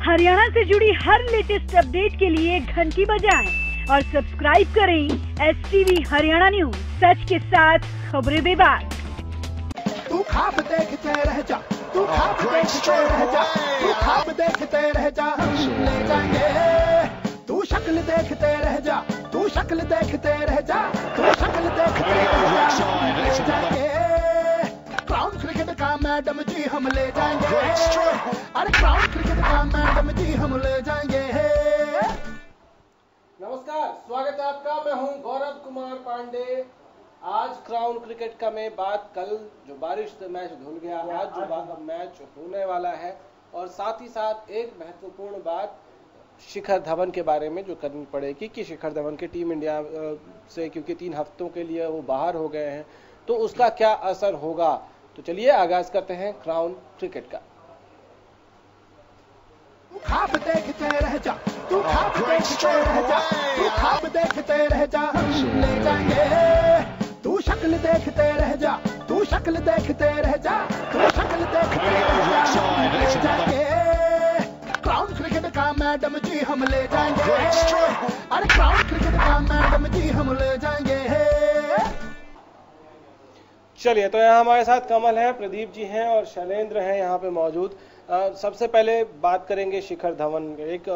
हरियाणा से जुड़ी हर latest update के लिए घंटी बजाएं और सब्सक्राइब करें STV हरियाणा न्यूज, सच के साथ खबरें बेबाक। तू खाब देखते रह जा, तू खाब देखते रह जा, तू खाब देखते रह जा, हम ले जाएंगे। तू शक्ल देखते रह जा, तू शक्ल देखते रह जा, तू शक्ल देखते रह जा, हम ले जाएंगे। क्राउन क्रिकेट का मैडम जी हम ले जाएंगे। अरे क्राउन क्रिकेट का मैडम जी हम ले जाएंगे। नमस्कार, स्वागत है आपका। मैं हूं गौरव कुमार पांडे। आज क्राउन क्रिकेट का में बात, कल जो बारिश से मैच धुल गया, आज जो मैच होने वाला है, और साथ ही साथ एक महत्वपूर्ण बात शिखर धवन के बारे में जो करनी पड़ेगी कि शिखर धवन के टीम इंडिया से, क्योंकि 3 हफ्तों के लिए वो बाहर हो गए हैं, तो उसका क्या असर होगा। तो चलिए आगाज करते हैं क्राउन क्रिकेट का। तू खाब देखते रह जा, तू खाब देखते रह जा, तू खाब देखते रह जा, हम ले जाएंगे। तू शक्ल देखते रह जा, तू शक्ल देखते रह जा, तू शक्ल देखते रह जा, हम ले जाएंगे। क्राउन क्रिकेट का मैडम जी हम ले जाएंगे। अरे क्राउन क्रिकेट का मैडम जी हम ले जाएंगे। चलिए, तो यहाँ हमारे साथ कमल है, प्रदीप जी हैं और शैलेंद्र हैं यहाँ पे मौजूद। सबसे पहले बात करेंगे शिखर धवन। एक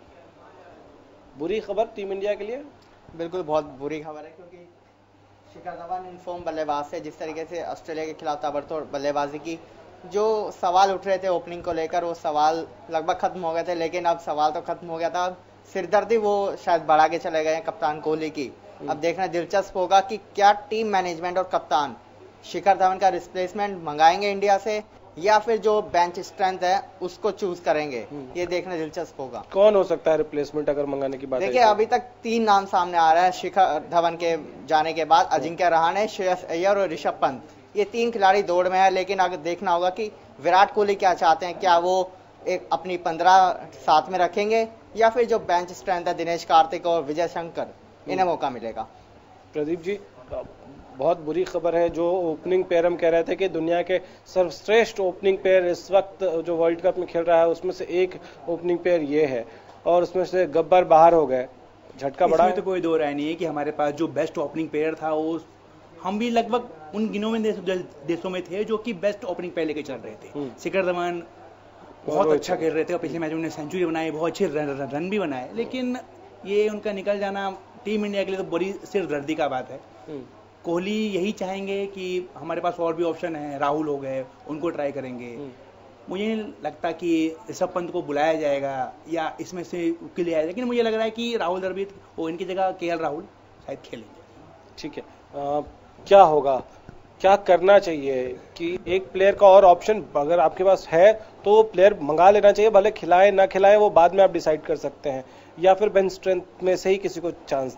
बुरी खबर टीम इंडिया के लिए। बिल्कुल बहुत बुरी खबर है, क्योंकि शिखर धवन इन फॉर्म बल्लेबाज से जिस तरीके से ऑस्ट्रेलिया के खिलाफ ताबड़तोड़ बल्लेबाजी की, जो सवाल उठ रहे थे ओपनिंग को लेकर, वो सवाल लगभग खत्म हो गए थे। लेकिन अब सवाल तो खत्म हो गया था, सिरदर्दी वो शायद बढ़ा के चले गए हैं कप्तान कोहली की। अब देखना दिलचस्प होगा कि क्या टीम मैनेजमेंट और कप्तान शिखर धवन का रिप्लेसमेंट मंगाएंगे इंडिया से, या फिर जो बेंच स्ट्रेंथ है उसको चूज करेंगे। ये देखना दिलचस्प होगा। कौन हो सकता है रिप्लेसमेंट अगर मंगाने की बात है? देखिए, अभी तक 3 नाम सामने आ रहा है शिखर धवन के जाने के बाद। अजिंक्य रहाणे, श्रेयस अय्यर और ऋषभ पंत, ये 3 खिलाड़ी दौड़ में है। लेकिन अगर देखना होगा कि विराट कोहली क्या चाहते हैं, क्या वो एक अपनी 15 साथ में रखेंगे, या फिर जो बेंच स्ट्रेंथ है दिनेश कार्तिक और विजय शंकर, इन्हें मौका मिलेगा। प्रदीप जी, बहुत बुरी खबर है। जो ओपनिंग पेयर हम कह रहे थे कि दुनिया के सर्वश्रेष्ठ ओपनिंग पेयर इस वक्त जो वर्ल्ड कप में खेल रहा है, उसमें से एक ओपनिंग पेयर ये है, और उसमें से गब्बर बाहर हो गए। झटका बड़ा है। तो कोई दो राय नहीं है कि हमारे पास जो बेस्ट ओपनिंग पेयर था, वो हम भी लगभग उन गिनों में देशों में थे जो कि बेस्ट ओपनिंग पेयर लेके चल रहे थे। शिखर धवन बहुत अच्छा खेल रहे थे और पिछले मैच में उन्होंने सेंचुरी बनाई, बहुत अच्छे रन भी बनाए। लेकिन ये उनका निकल जाना टीम इंडिया के लिए तो बड़ी सिरदर्दी का बात है। कोहली यही चाहेंगे कि हमारे पास और भी ऑप्शन है, राहुल हो गए, उनको ट्राई करेंगे। मुझे नहीं लगता कि ऋषभ पंत को बुलाया जाएगा या इसमें से के लिए आएगा, लेकिन मुझे लग रहा है कि राहुल द्रविड़ वो इनकी जगह KL राहुल शायद खेलेंगे। ठीक है, क्या होगा, क्या करना चाहिए कि एक प्लेयर का और ऑप्शन अगर आपके पास है तो वो प्लेयर मंगा लेना चाहिए, भले खिलाए ना खिलाए वो बाद में आप डिसाइड कर सकते हैं, या फिर बेंच स्ट्रेंथ में से ही किसी को चांस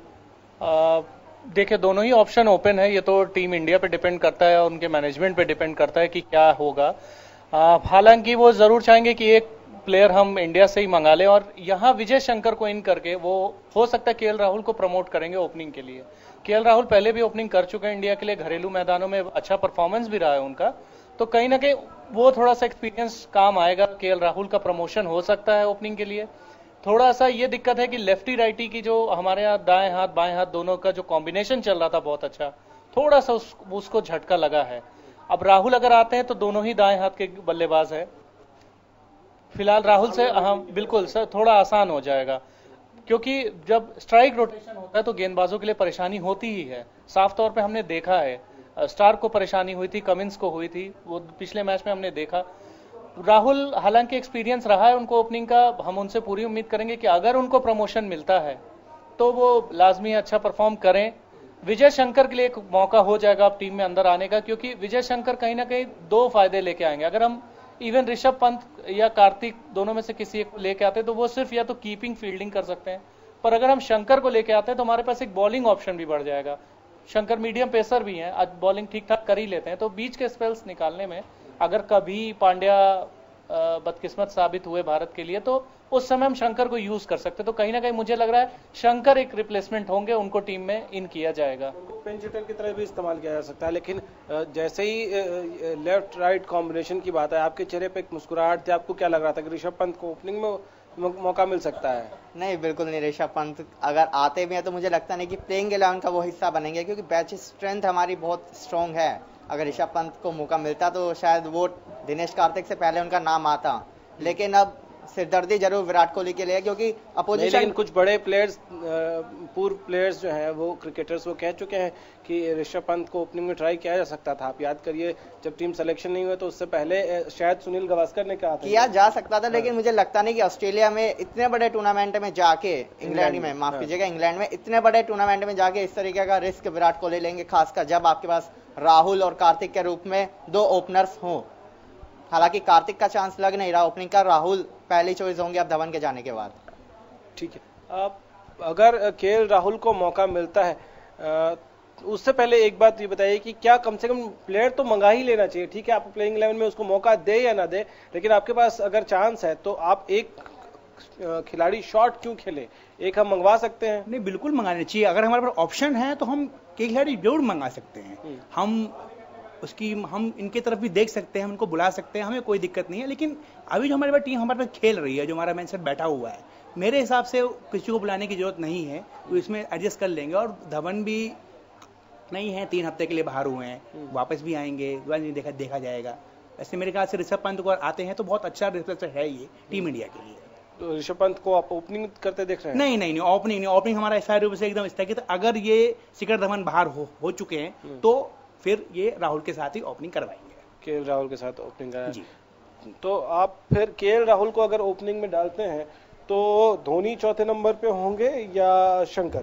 दें? देखिए, दोनों ही ऑप्शन ओपन है। ये तो टीम इंडिया पे डिपेंड करता है और उनके मैनेजमेंट पे डिपेंड करता है कि क्या होगा। हालांकि वो जरूर चाहेंगे कि एक प्लेयर हम इंडिया से ही मंगा लें, और यहाँ विजय शंकर को इन करके वो हो सकता है KL राहुल को प्रमोट करेंगे ओपनिंग के लिए। KL राहुल पहले भी ओपनिंग कर चुके हैं इंडिया के लिए, घरेलू मैदानों में अच्छा परफॉर्मेंस भी रहा है उनका, तो कहीं ना कहीं वो थोड़ा सा एक्सपीरियंस काम आएगा। KL राहुल का प्रमोशन हो सकता है ओपनिंग के लिए। थोड़ा सा ये दिक्कत है कि लेफ्टी राइटी की जो हमारे यहाँ दाएं हाथ बाएं हाथ दोनों का जो कॉम्बिनेशन चल रहा था बहुत अच्छा, थोड़ा सा उसको झटका लगा है। अब राहुल अगर आते हैं तो दोनों ही दाएं हाथ के बल्लेबाज है। फिलहाल राहुल से हम बिल्कुल सर थोड़ा आसान हो जाएगा, क्योंकि जब स्ट्राइक रोटेशन होता है तो गेंदबाजों के लिए परेशानी होती ही है। साफ तौर पे हमने देखा है, स्टार्क को परेशानी हुई थी, कमिंस को हुई थी, वो पिछले मैच में हमने देखा। राहुल हालांकि एक्सपीरियंस रहा है उनको ओपनिंग का, हम उनसे पूरी उम्मीद करेंगे कि अगर उनको प्रमोशन मिलता है तो वो लाजमी अच्छा परफॉर्म करें। विजय शंकर के लिए एक मौका हो जाएगा अब टीम में अंदर आने का, क्योंकि विजय शंकर कहीं ना कहीं 2 फायदे लेके आएंगे। अगर हम इवन ऋषभ पंत या कार्तिक दोनों में से किसी एक को लेके आते हैं तो वो सिर्फ या तो कीपिंग फील्डिंग कर सकते हैं, पर अगर हम शंकर को लेके आते हैं तो हमारे पास एक बॉलिंग ऑप्शन भी बढ़ जाएगा। शंकर मीडियम पेसर भी हैं, आज बॉलिंग ठीक ठाक कर ही लेते हैं, तो बीच के स्पेल्स निकालने में अगर कभी पांड्या बदकिस्मत साबित हुए भारत के लिए, तो उस समय हम शंकर को यूज कर सकते। तो कहीं ना कहीं मुझे लग रहा है शंकर एक रिप्लेसमेंट होंगे, उनको टीम में इन किया जाएगा। पिंच हिटर की तरह भी इस्तेमाल किया जा सकता है, लेकिन जैसे ही लेफ्ट राइट कॉम्बिनेशन की बात है, आपके चेहरे पे एक मुस्कुराहट थी। आपको क्या लग रहा था कि ऋषभ पंत को ओपनिंग में मौका मिल सकता है? नहीं, बिल्कुल नहीं। ऋषभ पंत अगर आते भी हैं तो मुझे लगता नहीं कि प्लेइंग 11 का वो हिस्सा बनेंगे, क्योंकि बैच स्ट्रेंथ हमारी बहुत स्ट्रॉन्ग है। अगर ऋषभ पंत को मौका मिलता तो शायद वो दिनेश कार्तिक से पहले उनका नाम आता, लेकिन अब सिरदर्दी जरूर विराट कोहली के लिए, क्योंकि अपोजिशन। लेकिन कुछ बड़े प्लेयर्स, पूर्व प्लेयर्स जो हैं, वो क्रिकेटर्स, वो कह चुके हैं कि ऋषभ पंत को ओपनिंग में ट्राई किया जा सकता था। आप याद करिए, जब टीम सिलेक्शन नहीं हुआ तो उससे पहले शायद सुनील गावस्कर ने कहा था किया जा सकता था, लेकिन मुझे लगता नहीं कि ऑस्ट्रेलिया में इतने बड़े टूर्नामेंट में जाके, इंग्लैंड में, माफ कीजिएगा, इंग्लैंड में इतने बड़े टूर्नामेंट में जाके इस तरीके का रिस्क विराट कोहली लेंगे, खासकर जब आपके पास राहुल और कार्तिक के रूप में 2 ओपनर्स हों। हालांकि कार्तिक का चांस लग नहीं रहा ओपनिंग का, राहुल पहली चॉइस होंगे अब धवन के जाने के बाद। ठीक है, आप अगर केएल राहुल को मौका मिलता है, उससे पहले एक बात ये बताइए कि क्या कम से कम प्लेयर तो मंगा ही लेना चाहिए? ठीक है, आप प्लेइंग 11 में उसको मौका दे या ना दे, लेकिन आपके पास अगर चांस है तो आप एक खिलाड़ी शॉट क्यों खेले? एक हम मंगवा सकते हैं। नहीं, बिल्कुल मंगाने चाहिए। अगर हमारे पास ऑप्शन है तो हम एक खिलाड़ी जरूर मंगा सकते हैं। हम इनके तरफ भी देख सकते हैं, हम इनको बुला सकते हैं, हमें कोई दिक्कत नहीं है। लेकिन अभी जो हमारे पास टीम हमारे पास खेल रही है, जो हमारा मैच बैठा हुआ है, मेरे हिसाब से किसी को बुलाने की जरूरत नहीं है, तो इसमें एडजस्ट कर लेंगे। और धवन भी नहीं है, 3 हफ्ते के लिए बाहर हुए हैं, वापस भी आएंगे, देखा जाएगा। ऐसे मेरे ख्याल से ऋषभ पंत को आते हैं तो बहुत अच्छा रिप्लेसमेंट है ये टीम इंडिया के लिए। तो ऋषभ पंत को आप ओपनिंग करते देख रहे हैं? नहीं, ओपनिंग हमारा ऐसा रूप से एकदम स्थगित। अगर ये शिखर धवन बाहर हो चुके हैं तो फिर ये राहुल के साथ ही ओपनिंग करवाएंगे। केएल राहुल के साथ ओपनिंग कराएंगे। तो आप फिर केएल राहुल को अगर ओपनिंग में डालते हैं तो धोनी चौथे नंबर पे होंगे या शंकर?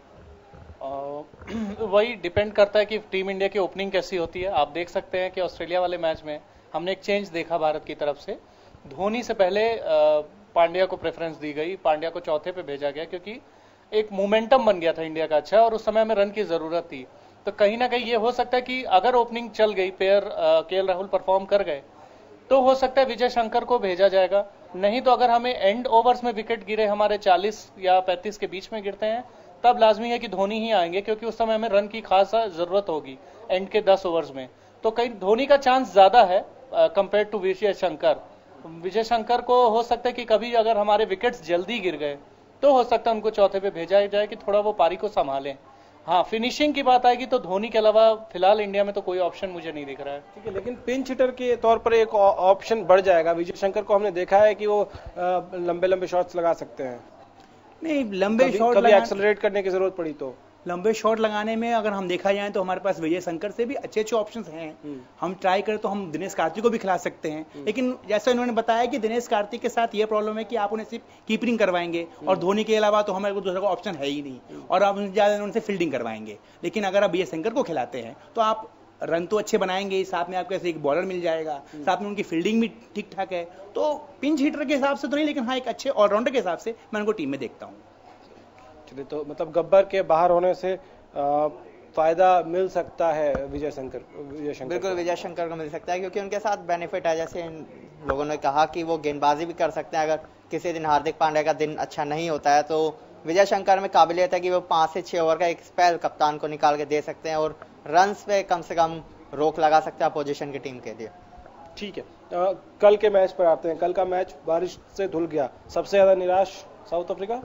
वही डिपेंड करता है कि टीम इंडिया की ओपनिंग कैसी होती है। आप देख सकते हैं कि ऑस्ट्रेलिया वाले मैच में हमने एक चेंज देखा भारत की तरफ से। धोनी से पहले पांड्या को प्रेफरेंस दी गई, पांड्या को चौथे पे भेजा गया, क्योंकि एक मोमेंटम बन गया था इंडिया का अच्छा, और उस समय हमें रन की जरूरत थी। तो कहीं ना कहीं ये हो सकता है कि अगर ओपनिंग चल गई, पेयर केएल राहुल परफॉर्म कर गए, तो हो सकता है विजय शंकर को भेजा जाएगा। नहीं तो अगर हमें एंड ओवर्स में विकेट गिरे, हमारे 40 या 35 के बीच में गिरते हैं, तब लाजमी है कि धोनी ही आएंगे, क्योंकि उस समय हमें रन की खास जरूरत होगी एंड के 10 ओवर्स में। तो कहीं धोनी का चांस ज्यादा है कंपेयर टू विजय शंकर। विजय शंकर को हो सकता है कि कभी अगर हमारे विकेट्स जल्दी गिर गए तो हो सकता है उनको चौथे पे भेजा जाए कि थोड़ा वो पारी को संभालें। हाँ, फिनिशिंग की बात आएगी तो धोनी के अलावा फिलहाल इंडिया में तो कोई ऑप्शन मुझे नहीं दिख रहा है। ठीक है, लेकिन पिंच हिटर के तौर पर एक ऑप्शन बढ़ जाएगा। विजय शंकर को हमने देखा है कि वो लंबे शॉट्स लगा सकते हैं। नहीं, लंबे शॉट कभी एक्सेलरेट करने की जरूरत पड़ी तो लंबे शॉट लगाने में अगर हम देखा जाए तो हमारे पास विजय शंकर से भी अच्छे ऑप्शंस हैं। हम ट्राई करें तो हम दिनेश कार्तिक को भी खिला सकते हैं। लेकिन जैसा इन्होंने बताया कि दिनेश कार्तिक के साथ ये प्रॉब्लम है कि आप उन्हें सिर्फ कीपिंग करवाएंगे और धोनी के अलावा तो हमारे को दूसरा ऑप्शन है ही नहीं, और आप ज्यादा उनसे फील्डिंग करवाएंगे। लेकिन अगर आप विजय शंकर को खिलाते हैं तो आप रन तो अच्छे बनाएंगे, साथ में आपको ऐसे एक बॉलर मिल जाएगा, साथ में उनकी फील्डिंग भी ठीक ठाक है। तो पिंच हिटर के हिसाब से तो नहीं, लेकिन हाँ एक अच्छे ऑलराउंडर के हिसाब से मैं उनको टीम में देखता हूँ। चलिए, तो मतलब गब्बर के बाहर होने से फायदा मिल सकता है विजय शंकर? बिल्कुल विजय शंकर को मिल सकता है, क्योंकि उनके साथ बेनिफिट है। जैसे इन लोगों ने कहा कि वो गेंदबाजी भी कर सकते हैं। अगर किसी दिन हार्दिक पांड्या का दिन अच्छा नहीं होता है तो विजय शंकर में काबिलियत है कि वो 5 से 6 ओवर का एक स्पेल कप्तान को निकाल के दे सकते हैं और रन्स पे कम से कम रोक लगा सकते हैं अपोजिशन की टीम के लिए। ठीक है, कल के मैच पर आते हैं। कल का मैच बारिश से धुल गया। सबसे ज्यादा निराश साउथ अफ्रीका?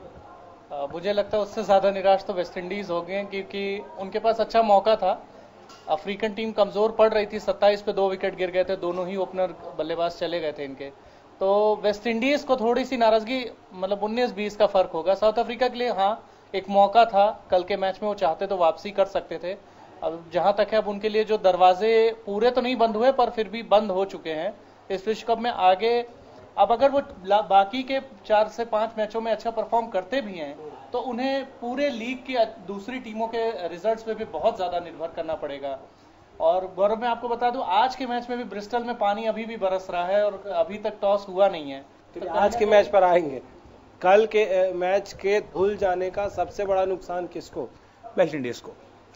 मुझे लगता है उससे ज्यादा निराश तो वेस्ट इंडीज हो गए, क्योंकि उनके पास अच्छा मौका था। अफ्रीकन टीम कमजोर पड़ रही थी, 27 पे 2 विकेट गिर गए थे, दोनों ही ओपनर बल्लेबाज चले गए थे इनके। तो वेस्ट इंडीज को थोड़ी सी नाराजगी, मतलब 19-20 का फर्क होगा। साउथ अफ्रीका के लिए हाँ एक मौका था कल के मैच में, वो चाहते तो वापसी कर सकते थे। अब जहां तक है, अब उनके लिए जो दरवाजे पूरे तो नहीं बंद हुए पर फिर भी बंद हो चुके हैं इस विश्व कप में। आगे अब अगर वो बाकी के 4 से 5 मैचों में अच्छा परफॉर्म करते भी हैं तो उन्हें पूरे लीग की दूसरी टीमों के रिजल्ट्स पे भी बहुत ज्यादा निर्भर करना पड़ेगा। और गौरव, मैं आपको बता दूं, आज के मैच में भी ब्रिस्टल में पानी अभी भी बरस रहा है और अभी तक टॉस हुआ नहीं है। तो आज के मैच पर आएंगे। कल के मैच के धुल जाने का सबसे बड़ा नुकसान किसको? वेस्ट इंडीज को।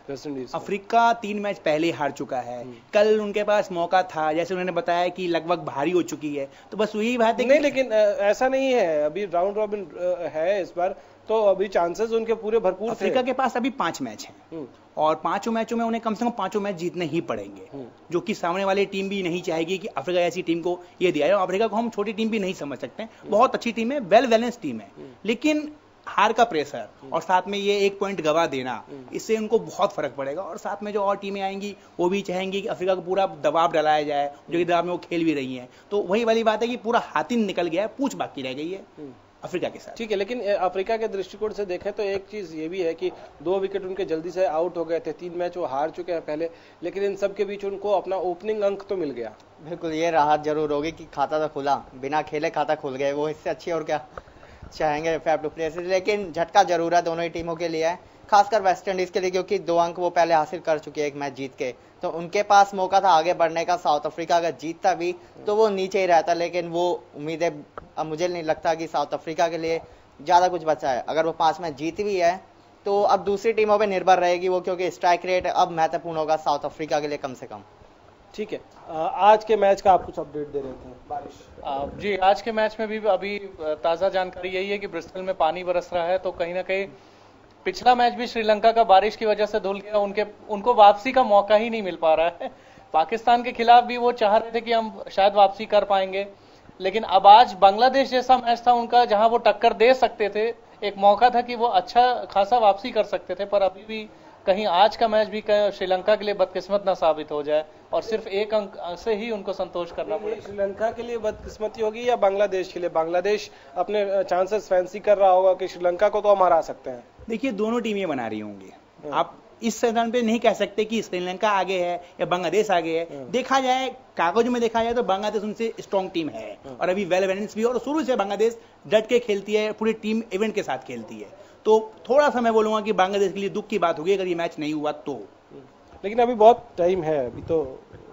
West Indies. अफ्रीका 3 मैच पहले हार चुका है, कल उनके पास मौका था, जैसे उन्होंने बताया कि लगभग भारी हो चुकी है, तो बस वही बात है नहीं, लेकिन ऐसा नहीं है, अभी राउंड रॉबिन है इस बार, तो अभी चांसेस उनके पूरे भरपूर थे। अफ्रीका के पास अभी 5 मैच हैं और 5 मैचों में उन्हें कम से कम 5 मैच जीतने ही पड़ेंगे, जो कि सामने वाली टीम भी नहीं चाहेगी कि अफ्रीका ऐसी टीम को ये दिया जाए। अफ्रीका को हम छोटी टीम भी नहीं समझ सकते, बहुत अच्छी टीम है, वेल बैलेंस टीम है, लेकिन हार का प्रेशर और साथ में ये 1 पॉइंट गवा देना, इससे उनको बहुत फर्क पड़ेगा। और साथ में जो और टीमें आएंगी वो भी चाहेंगी कि अफ्रीका को पूरा दबाव डालाया जाए, जो कि दबाव में वो खेल भी रही हैं। तो वही वाली बात है कि पूरा हाथिन निकल गया है, पूंछ बाकी रह गई है अफ्रीका के साथ। ठीक है, लेकिन अफ्रीका के दृष्टिकोण से देखें तो एक चीज ये भी है कि 2 विकेट उनके जल्दी से आउट हो गए थे, 3 मैच वो हार चुके हैं पहले, लेकिन इन सब के बीच उनको अपना ओपनिंग अंक तो मिल गया। बिल्कुल, ये राहत जरूर होगी कि खाता तो खुला, बिना खेले खाता खुल गए, वो इससे अच्छी और क्या चाहेंगे फेयर टू प्ले से। लेकिन झटका जरूर है दोनों ही टीमों के लिए, खासकर वेस्ट इंडीज के लिए, क्योंकि 2 अंक वो पहले हासिल कर चुके हैं 1 मैच जीत के, तो उनके पास मौका था आगे बढ़ने का। साउथ अफ्रीका अगर जीतता भी तो वो नीचे ही रहता, लेकिन वो उम्मीदें अब मुझे नहीं लगता कि साउथ अफ्रीका के लिए ज़्यादा कुछ बचा है। अगर वो 5 मैच जीत भी है तो अब दूसरी टीमों पे निर्भर रहेगी वो, क्योंकि स्ट्राइक रेट अब महत्वपूर्ण होगा साउथ अफ्रीका के लिए कम से कम। ठीक है, आज के मैच का आप कुछ अपडेट दे रहे थे बारिश। जी, आज के मैच में भी अभी ताज़ा जानकारी यही है कि ब्रिस्टल में पानी बरस रहा है, तो कहीं ना कहीं पिछला मैच भी श्रीलंका का बारिश की वजह से धुल गया, उनको वापसी का मौका ही नहीं मिल पा रहा है। पाकिस्तान के खिलाफ भी वो चाह रहे थे कि हम शायद वापसी कर पाएंगे, लेकिन अब आज बांग्लादेश जैसा मैच था उनका, जहां वो टक्कर दे सकते थे, एक मौका था कि वो अच्छा खासा वापसी कर सकते थे, पर अभी भी कहीं आज का मैच भी श्रीलंका के लिए बदकिस्मत ना साबित हो जाए और सिर्फ 1 अंक से ही उनको संतोष करना पड़ेगा। श्रीलंका के लिए बदकिस्मती होगी या बांग्लादेश के लिए? बांग्लादेश अपने चांसेस फैंसी कर रहा होगा कि श्रीलंका को तो हम हरा सकते हैं। देखिए, दोनों टीमें बना रही होंगी, आप इस स्थान पे नहीं कह सकते कि श्रीलंका आगे है या बांग्लादेश आगे है। देखा जाए, कागज में देखा जाए तो बांग्लादेश उनसे स्ट्रॉन्ग टीम है और अभी वेल बैलेंस भी, और शुरू से बांग्लादेश डट के खेलती है, पूरी टीम इवेंट के साथ खेलती है। तो थोड़ा सा मैं बोलूंगा कि बांग्लादेश के लिए दुख की बात होगी अगर ये मैच नहीं हुआ तो, लेकिन अभी बहुत टाइम है अभी तो।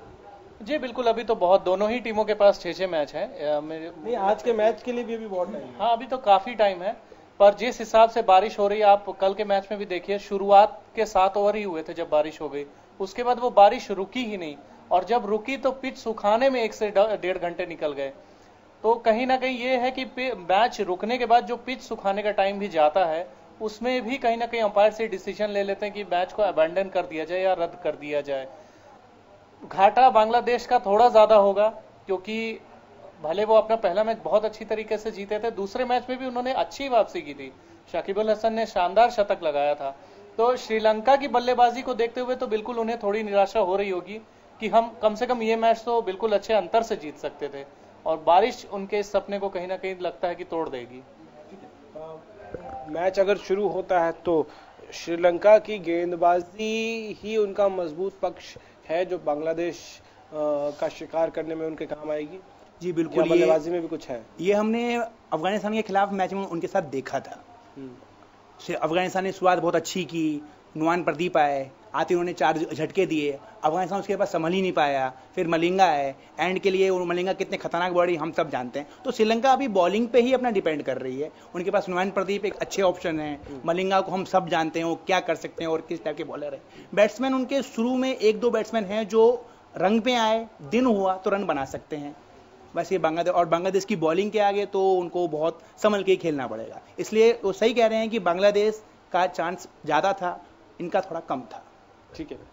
जी बिल्कुल, अभी तो बहुत, दोनों ही टीमों के पास 6-6 मैच है। नहीं, आज के मैच के लिए भी अभी बहुत टाइम है। हाँ, अभी तो काफी टाइम है, पर जिस हिसाब से बारिश हो रही है, आप कल के मैच में भी देखिए, शुरुआत के 7 ओवर ही हुए थे जब बारिश हो गई, उसके बाद वो बारिश रुकी ही नहीं, और जब रुकी तो पिच सुखाने में 1 से 1.5 घंटे निकल गए। तो कहीं ना कहीं ये है कि मैच रुकने के बाद जो पिच सुखाने का टाइम भी जाता है, उसमें भी कहीं ना कहीं अंपायर से डिसीजन ले लेते हैं कि मैच को अबैंडन कर दिया जाए या रद्द कर दिया जाए। घाटा बांग्लादेश का थोड़ा ज्यादा होगा, क्योंकि भले वो अपना पहला मैच बहुत अच्छी तरीके से जीते थे, दूसरे मैच में भी उन्होंने अच्छी वापसी की थी, शाकिब अल हसन ने शानदार शतक लगाया था। तो श्रीलंका की बल्लेबाजी को देखते हुए तो बिल्कुल उन्हें थोड़ी निराशा हो रही होगी कि हम कम से कम ये मैच तो बिल्कुल अच्छे अंतर से जीत सकते थे, और बारिश उनके इस सपने को कहीं ना कहीं लगता है कि तोड़ देगी। मैच अगर शुरू होता है तो श्रीलंका की गेंदबाजी ही उनका मजबूत पक्ष है जो बांग्लादेश का शिकार करने में उनके काम आएगी। जी बिल्कुल, बल्लेबाजी में भी कुछ है। ये हमने अफगानिस्तान के खिलाफ मैच में उनके साथ देखा था। अफगानिस्तान ने शुरुआत बहुत अच्छी की, नुआन प्रदीप आए, आते उन्होंने 4 झटके दिए, अफगानिस्तान उसके बाद संभल ही नहीं पाया, फिर मलिंगा आए, एंड के लिए मलिंगा कितने खतरनाक बॉडी हम सब जानते हैं। तो श्रीलंका अभी बॉलिंग पे ही अपना डिपेंड कर रही है, उनके पास नुआन प्रदीप एक अच्छे ऑप्शन है, मलिंगा को हम सब जानते हैं वो क्या कर सकते हैं और किस टाइप के बॉलर है। बैट्समैन उनके शुरू में 1-2 बैट्समैन हैं जो रंग पे आए, दिन हुआ तो रन बना सकते हैं, बस ये बांग्लादेश की बॉलिंग के आगे तो उनको बहुत संभल के खेलना पड़ेगा। इसलिए वो सही कह रहे हैं कि बांग्लादेश का चांस ज़्यादा था, इनका थोड़ा कम था। ठीक है,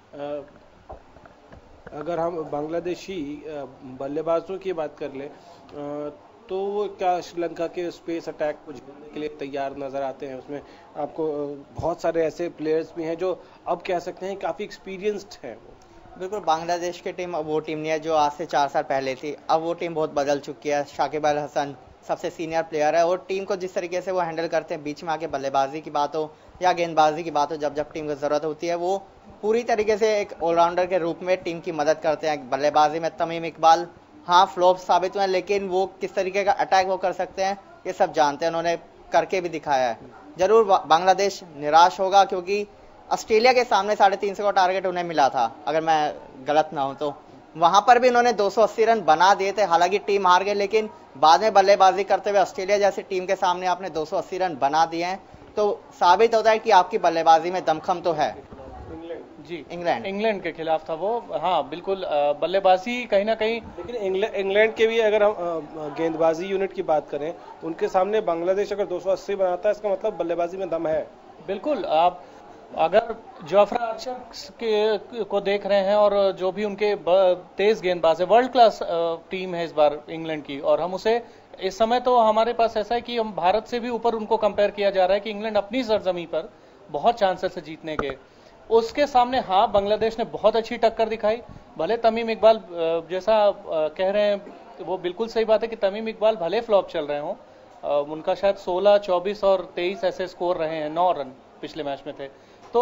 अगर हम बांग्लादेशी बल्लेबाजों की बात कर ले तो वो क्या श्रीलंका के स्पेस अटैक को झेलने के लिए तैयार नजर आते हैं? उसमें आपको बहुत सारे ऐसे प्लेयर्स भी हैं जो अब कह सकते हैं काफ़ी एक्सपीरियंस्ड हैं। बिल्कुल, बांग्लादेश की टीम अब वो टीम नहीं है जो आज से 4 साल पहले थी, अब वो टीम बहुत बदल चुकी है। शाकिब अल हसन सबसे सीनियर प्लेयर है और टीम को जिस तरीके से वो हैंडल करते हैं, बीच में आके बल्लेबाजी की बात हो या गेंदबाजी की बात हो, जब जब टीम को ज़रूरत होती है वो पूरी तरीके से एक ऑलराउंडर के रूप में टीम की मदद करते हैं। बल्लेबाजी में तमीम इकबाल हाँ फ्लॉप साबित हुए, लेकिन वो किस तरीके का अटैक वो कर सकते हैं ये सब जानते हैं, उन्होंने करके भी दिखाया है। जरूर बांग्लादेश निराश होगा, क्योंकि ऑस्ट्रेलिया के सामने 350 का टारगेट उन्हें मिला था, अगर मैं गलत ना हूं तो वहां पर भी उन्होंने 280 रन बना दिए थे, हालांकि टीम हार गई, लेकिन बाद में बल्लेबाजी करते हुए ऑस्ट्रेलिया जैसी टीम के सामने आपने 280 रन बना दिए हैं, तो साबित होता है कि आपकी बल्लेबाजी में दमखम तो है। जी इंग्लैंड के खिलाफ था वो। हाँ बिल्कुल, बल्लेबाजी कहीं ना कहीं, लेकिन इंग्लैंड के भी अगर हम गेंदबाजी यूनिट की बात करें, उनके सामने बांग्लादेश अगर 280 बनाता है, इसका मतलब बल्लेबाजी में दम है। बिल्कुल। आप अगर जोफ्रा आर्चर को देख रहे हैं और जो भी उनके तेज गेंदबाज है, वर्ल्ड क्लास टीम है इस बार इंग्लैंड की, और हम उसे इस समय तो हमारे पास ऐसा है कि हम भारत से भी ऊपर उनको कंपेयर किया जा रहा है कि इंग्लैंड अपनी सरजमी पर बहुत चांसेस है जीतने के। उसके सामने हाँ, बांग्लादेश ने बहुत अच्छी टक्कर दिखाई। भले तमीम इकबाल जैसा कह रहे हैं, वो बिल्कुल सही बात है कि तमीम इकबाल भले फ्लॉप चल रहे हों, उनका शायद 16, 24 और 23 ऐसे स्कोर रहे हैं, 9 रन पिछले मैच में थे। तो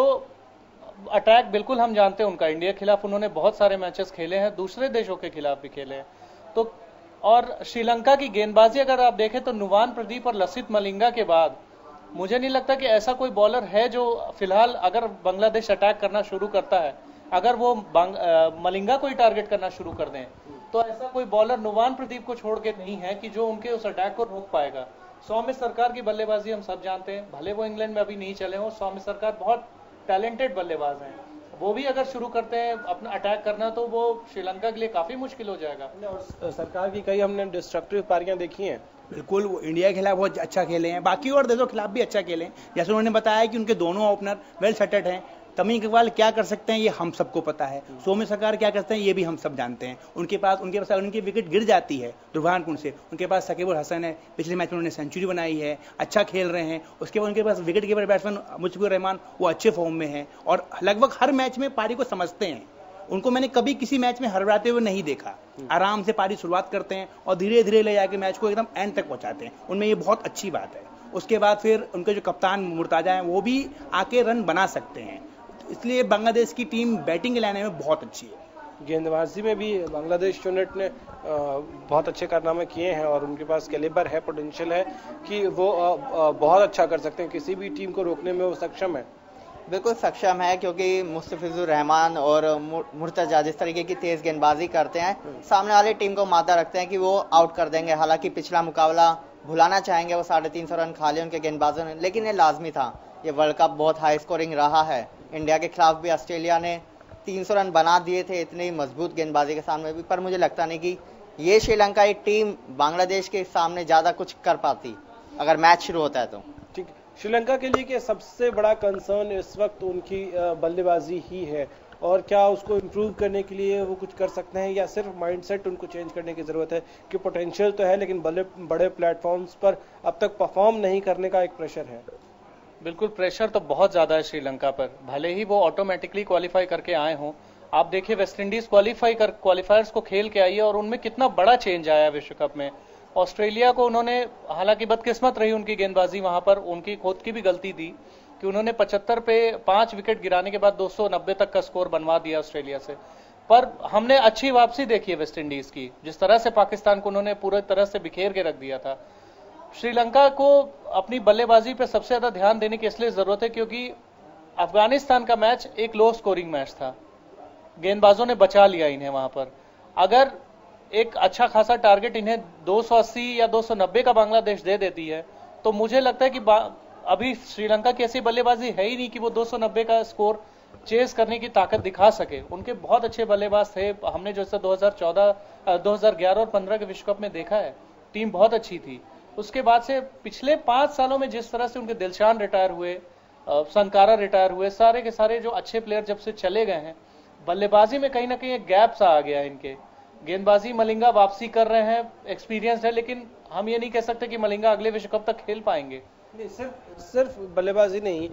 अटैक बिल्कुल हम जानते हैं उनका, इंडिया के खिलाफ उन्होंने बहुत सारे मैचेस खेले हैं, दूसरे देशों के खिलाफ भी खेले हैं। तो और श्रीलंका की गेंदबाजी अगर आप देखें तो नुवान प्रदीप और लसित मलिंगा के बाद मुझे नहीं लगता कि ऐसा कोई बॉलर है जो फिलहाल, अगर बांग्लादेश अटैक करना शुरू करता है, अगर वो मलिंगा को ही टारगेट करना शुरू कर दें, तो ऐसा कोई बॉलर नुवान प्रदीप को छोड़ के नहीं है कि जो उनके उस अटैक को रोक पाएगा। सौम्य सरकार की बल्लेबाजी हम सब जानते हैं, भले वो इंग्लैंड में अभी नहीं चले हों, सौम्य सरकार बहुत टैलेंटेड बल्लेबाज हैं, वो भी अगर शुरू करते हैं अपना अटैक करना तो वो श्रीलंका के लिए काफी मुश्किल हो जाएगा। और सरकार की कई हमने डिस्ट्रक्टिव पारियां देखी हैं। बिल्कुल, वो इंडिया के खिलाफ बहुत अच्छा खेले हैं, बाकी और देशों के खिलाफ भी अच्छा खेले हैं। जैसे उन्होंने बताया कि उनके दोनों ओपनर वेल सेटेड हैं। तमीम इकबाल क्या कर सकते हैं ये हम सबको पता है, सौम्य सरकार क्या करते हैं ये भी हम सब जानते हैं। उनके पास उनकी विकेट गिर जाती है दुर्भाग्यपूर्ण से। उनके पास शकीब उल हसन है, पिछले मैच में उन्होंने सेंचुरी बनाई है, अच्छा खेल रहे हैं। उसके बाद उनके पास wicket keeper batsman Mushfiqur Rahim, वो अच्छे फॉर्म में हैं और लगभग हर मैच में पारी को समझते हैं। उनको मैंने कभी किसी मैच में हरवाते हुए नहीं देखा। आराम से पारी शुरुआत करते हैं और धीरे धीरे ले जाके मैच को एकदम एंड तक पहुंचाते हैं, उनमें ये बहुत अच्छी बात है। उसके बाद फिर उनके जो कप्तान मुर्ताजा हैं वो भी आके रन बना सकते हैं, इसलिए बांग्लादेश की टीम बैटिंग लाने में बहुत अच्छी है। गेंदबाजी में भी बांग्लादेश यूनिट ने बहुत अच्छे कारनामे किए हैं और उनके पास कैलिबर है, पोटेंशियल है कि वो बहुत अच्छा कर सकते हैं, किसी भी टीम को रोकने में वो सक्षम है। बिल्कुल सक्षम है, क्योंकि मुस्तफिजुर रहमान और मुर्तजा जिस तरीके की तेज गेंदबाजी करते हैं, सामने वाली टीम को मादा रखते हैं कि वो आउट कर देंगे। हालांकि पिछला मुकाबला भुलाना चाहेंगे, वो 350 रन खा लिए उनके गेंदबाजों ने, लेकिन ये लाजमी था। ये वर्ल्ड कप बहुत हाई स्कोरिंग रहा है। इंडिया के खिलाफ भी ऑस्ट्रेलिया ने 300 रन बना दिए थे इतनी मजबूत गेंदबाजी के सामने भी, पर मुझे लगता नहीं कि ये श्रीलंकाई टीम बांग्लादेश के सामने ज्यादा कुछ कर पाती अगर मैच शुरू होता है तो। ठीक, श्रीलंका के लिए सबसे बड़ा कंसर्न इस वक्त उनकी बल्लेबाजी ही है, और क्या उसको इम्प्रूव करने के लिए वो कुछ कर सकते हैं या सिर्फ माइंडसेट उनको चेंज करने की जरूरत है? कि पोटेंशियल तो है लेकिन बड़े प्लेटफॉर्म्स पर अब तक परफॉर्म नहीं करने का एक प्रेशर है। बिल्कुल, प्रेशर तो बहुत ज्यादा है श्रीलंका पर, भले ही वो ऑटोमेटिकली क्वालिफाई करके आए हों। आप देखिए वेस्ट इंडीज क्वालिफायर्स को खेल के आई है और उनमें कितना बड़ा चेंज आया विश्व कप में। ऑस्ट्रेलिया को उन्होंने, हालांकि बदकिस्मत रही उनकी गेंदबाजी, वहां पर उनकी खुद की भी गलती थी कि उन्होंने 75 पे 5 विकेट गिराने के बाद 290 तक का स्कोर बनवा दिया ऑस्ट्रेलिया से। पर हमने अच्छी वापसी देखी है वेस्ट इंडीज की, जिस तरह से पाकिस्तान को उन्होंने पूरी तरह से बिखेर के रख दिया था। श्रीलंका को अपनी बल्लेबाजी पर सबसे ज्यादा ध्यान देने की इसलिए जरूरत है क्योंकि अफगानिस्तान का मैच एक लो स्कोरिंग मैच था, गेंदबाजों ने बचा लिया इन्हें वहां पर। अगर एक अच्छा खासा टारगेट इन्हें 280 या 290 का बांग्लादेश दे देती है तो मुझे लगता है कि अभी श्रीलंका की ऐसी बल्लेबाजी है ही नहीं कि वो 290 का स्कोर चेस करने की ताकत दिखा सके। उनके बहुत अच्छे बल्लेबाज थे, हमने जैसे 2014, 2011 और 15 के विश्व कप में देखा है, टीम बहुत अच्छी थी। उसके बाद से पिछले 5 सालों में जिस तरह से उनके दिलशान रिटायर हुए, संकारा रिटायर हुए, सारे के सारे जो अच्छे प्लेयर जब से चले गए हैं, बल्लेबाजी में कहीं ना कहीं एक गैप सा आ गया है इनके। गेंदबाजी मलिंगा वापसी कर रहे हैं, एक्सपीरियंस है, लेकिन हम ये नहीं कह सकते कि मलिंगा अगले विश्व कप तक खेल पाएंगे। नहीं, सिर्फ बल्लेबाजी नहीं,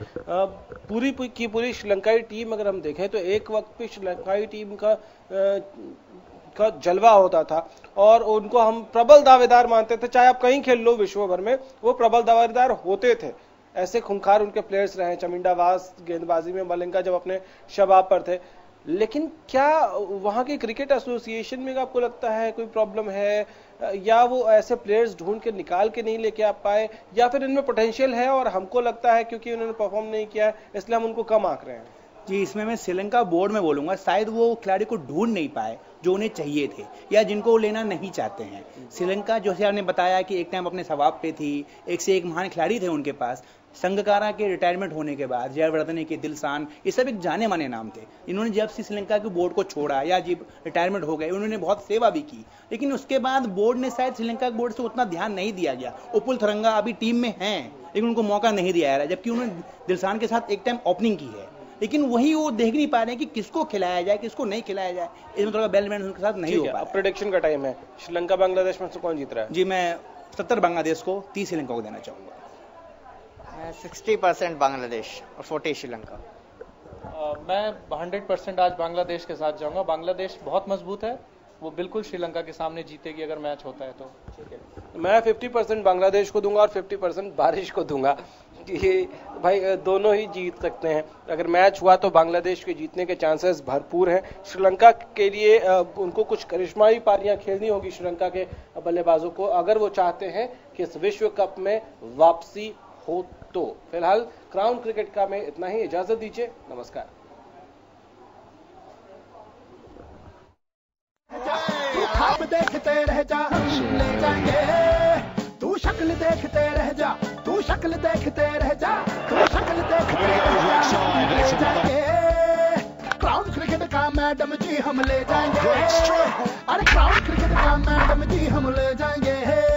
पूरी श्रीलंकाई टीम अगर हम देखें तो एक वक्त पे श्रीलंकाई टीम का जलवा होता था और उनको हम प्रबल दावेदार मानते थे। चाहे आप कहीं खेल लो विश्व भर में, वो प्रबल दावेदार होते थे। ऐसे खूंखार उनके प्लेयर्स रहे, चमिंडा वास गेंदबाजी में, मलिंगा जब अपने शबाब पर थे। लेकिन क्या वहां के क्रिकेट एसोसिएशन में आपको लगता है कोई प्रॉब्लम है, या वो ऐसे प्लेयर्स ढूंढ के निकाल के नहीं लेके आ पाए, या फिर इनमें पोटेंशियल है और हमको लगता है क्योंकि उन्होंने परफॉर्म नहीं किया है इसलिए हम उनको कम आंक रहे हैं? जी, इसमें मैं श्रीलंका बोर्ड में बोलूंगा, शायद वो खिलाड़ी को ढूंढ नहीं पाए। जो उन्हें चाहिए थे या जिनको वो लेना नहीं चाहते हैं। श्रीलंका जैसे आपने बताया कि एक टाइम अपने सवाब पे थी, एक से एक महान खिलाड़ी थे उनके पास। संगकारा के रिटायरमेंट होने के बाद जयवर्धने के, दिलशान, ये सब एक जाने माने नाम थे। इन्होंने जब से श्रीलंका के बोर्ड को छोड़ा या जब रिटायरमेंट हो गए, उन्होंने बहुत सेवा भी की, लेकिन उसके बाद बोर्ड ने शायद श्रीलंका बोर्ड से उतना ध्यान नहीं दिया गया। उपुल थरंगा अभी टीम में हैं, लेकिन उनको मौका नहीं दिया जा रहा, जबकि उन्होंने दिलशान के साथ एक टाइम ओपनिंग की है, लेकिन वही वो देख नहीं पा रहे हैं कि किसको खिलाया जाए, किसको नहीं खिलाया जाए। इसमें थोड़ा बैलेंस उनके साथ नहीं हो पा रहा। प्रेडिक्शन का टाइम है, श्रीलंका बांग्लादेश में से कौन जीत रहा है? जी मैं 70 बांग्लादेश को, 30 श्रीलंका को देना चाहूंगा। 60% बांग्लादेश और 40 श्रीलंका। मैं 100% आज बांग्लादेश के साथ जाऊंगा। बांग्लादेश बहुत मजबूत है, वो बिल्कुल श्रीलंका के सामने जीतेगी अगर मैच होता है तो। ठीक है, मैं 50% बांग्लादेश को दूंगा और 50% बारिश को दूंगा कि भाई दोनों ही जीत सकते हैं। अगर मैच हुआ तो बांग्लादेश के जीतने के चांसेस भरपूर हैं। श्रीलंका के लिए उनको कुछ करिश्माई पारियां खेलनी होगी श्रीलंका के बल्लेबाजों को, अगर वो चाहते हैं कि इस विश्व कप में वापसी हो तो। फिलहाल क्राउन क्रिकेट का में इतना ही, इजाजत दीजिए, नमस्कार। तू ख्वाब देखते रह जा, हम ले जाएंगे। तू शक्ल देखते रह जा, तू शक्ल देखते रह जा, तू शक्ल देखते रह जा, हम ले जाएंगे। क्राउन क्रिकेट का मैडम जी हम ले जाएंगे। अरे क्राउन क्रिकेट का मैडम जी हम ले जाएंगे।